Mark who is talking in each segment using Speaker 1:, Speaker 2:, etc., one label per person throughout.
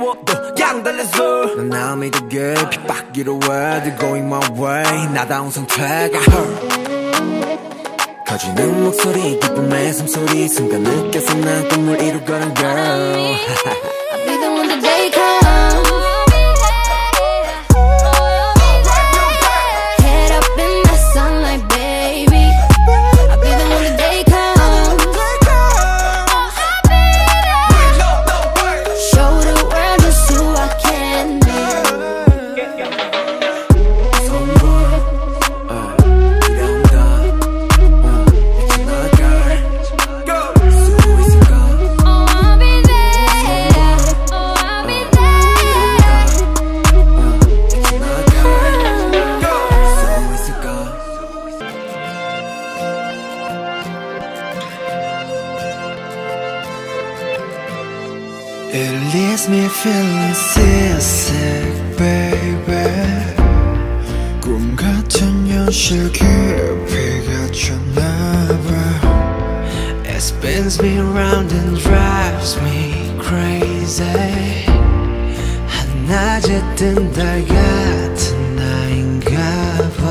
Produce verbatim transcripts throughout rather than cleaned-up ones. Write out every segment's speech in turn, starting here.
Speaker 1: 어려워도 양달래서
Speaker 2: 넌 나 믿어게 핍박이로 왜 They're going my way 나다운 상태가 커지는 목소리 기쁨의 숨소리 순간 느껴서 난 꿈을 이루거든 girl
Speaker 3: I'll be the one that they come Head up in the sunlight baby I'll be the one that they come Show the world just who I can be
Speaker 2: It leaves me feeling seasick, baby 꿈 같은 현실 깊이가 쳤나봐 It spins me around and drives me crazy 한낮에 뜬 달 같은 나인가봐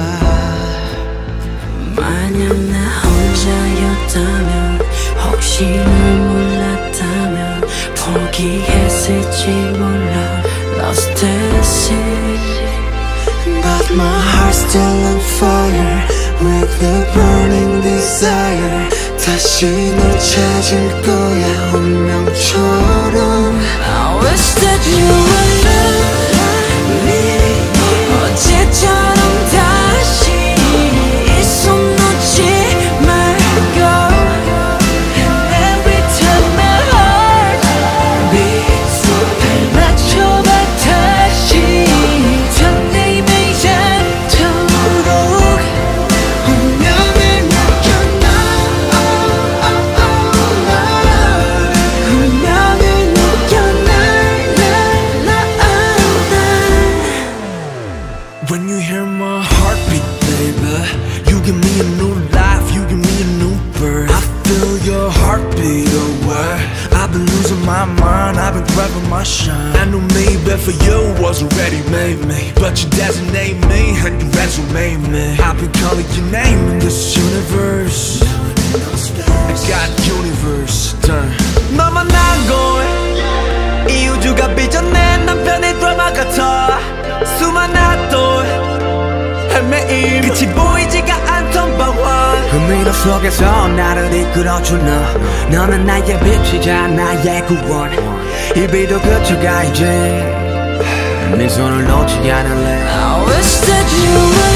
Speaker 4: 만약 나 혼자였다면 혹시 널 몰랐다면 포기했을지 몰라 Lost at sea
Speaker 2: But my heart's still on fire With a burning desire 다시 널 찾을 거야 운명처럼
Speaker 4: I wish that you would love me 어제처럼 다시 이 손 놓지 말고 And every time my heart beats 발 맞춰봐 다시 설레임이 않도록
Speaker 2: 운명을 느껴
Speaker 4: 운명을 느껴
Speaker 2: When you hear my heartbeat, baby You give me a new life, you give me a new birth I feel your heartbeat away I've been losing my mind, I've been grabbing my shine I knew maybe for you was already made me But you designate me and you resume me I've been calling your name in this universe I got universe done 너만 난 걸 이 우주가 빚어낸 남편의 드라마 같아 수많은 또 헤매임 끝이 보이지가 않던 방황
Speaker 1: 흥미로 속에서 나를 이끌어준 너 너는 나의 빛이자 나의 구원 이 비도 그쳐가 이제 네 손을 놓지 않을래
Speaker 4: I wish that you would